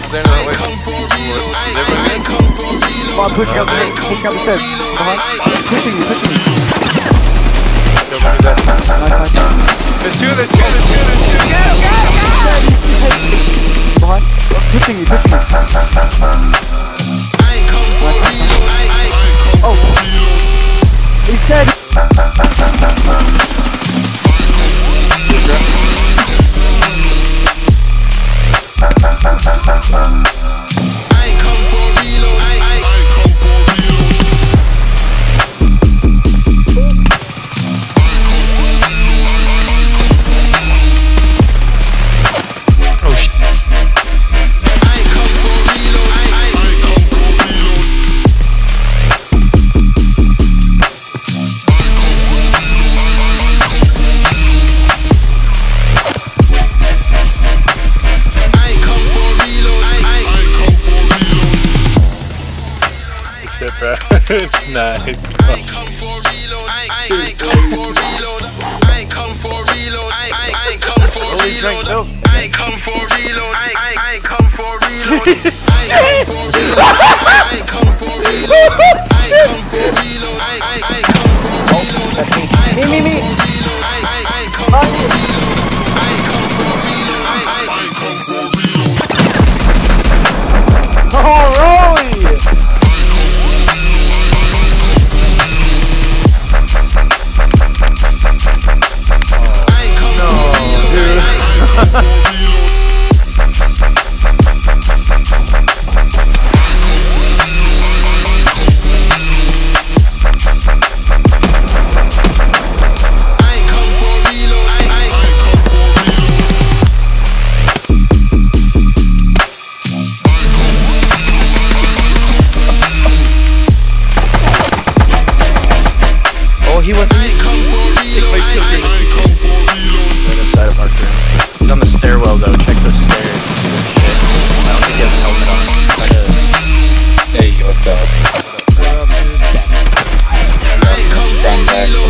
Is there no way? Is everyone good? Come on, pushing up the stairs. Come on. Pushing me. Go back to that. Nice. There's two. Go! Come on. Pushing me. Oh! He's dead! Nice. I ain't come for reload. I ain't come for reload. I ain't come for reload. I ain't come for reload. I ain't come for reload. I ain't come for reload. I ain't come for reload. I ain't come for reload. I ain't come for reload. Me. I ain't come for reload. I ain't come for reload. I ain't come for reload. Oh, Rolly! He wasn't. He's on the stairwell though. Check those stairs. Shit. I don't think he has a helmet on. Hey, what's up? Run back from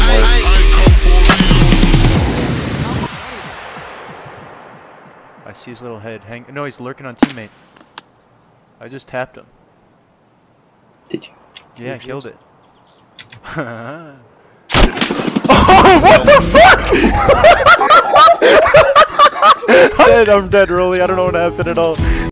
work. I see his little head hang. No, he's lurking on teammate. I just tapped him. Did you? Yeah, I killed it. Oh, what the fuck? I'm dead, Rolly. I don't know what happened at all.